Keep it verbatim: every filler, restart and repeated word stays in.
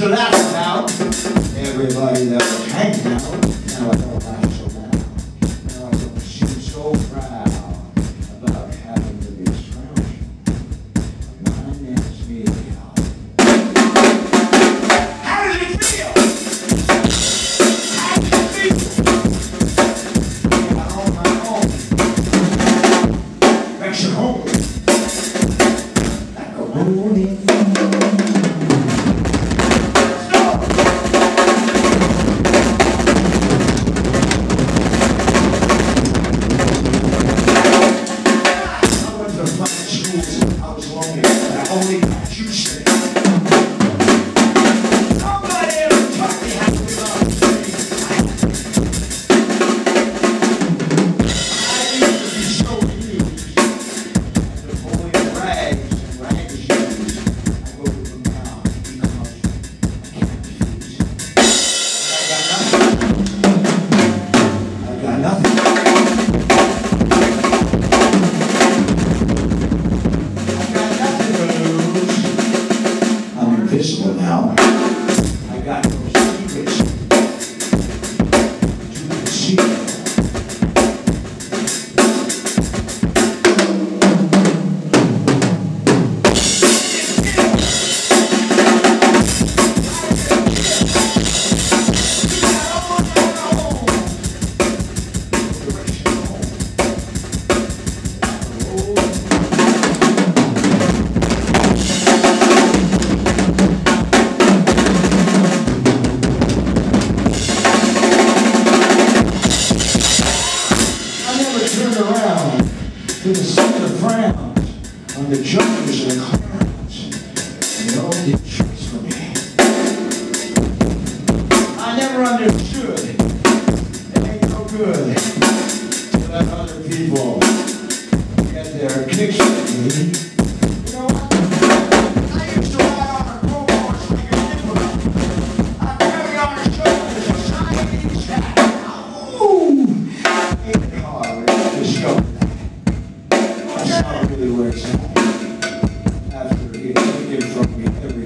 to laugh about. Everybody that was hanging out. Now I don't laugh so loud. Now I don't seem so proud about having to be surrounded. My name's me. How does it feel? How does it feel? I'm on my own. Makes it home. Like a rolling. I was lonely, but I only got you straight. Nobody ever taught me how to love. I used to be so used. And the boy in rags and rags shoes. I go to them now because I can't refuse. I got nothing. I got nothing. Invisible now. I got no secrets to conceal. Turned around to the sun of frowns on the jokers and the clowns. And they all did tricks for me. I never understood. It ain't no good to let other people get their kicks at me. You know what? I used to ride on a roll horse like a diplomat. I carry on her shoulders a Siamese cat. Ooh! Ain't it hard? Discover that. That's not really where it's at. After he had taken from me every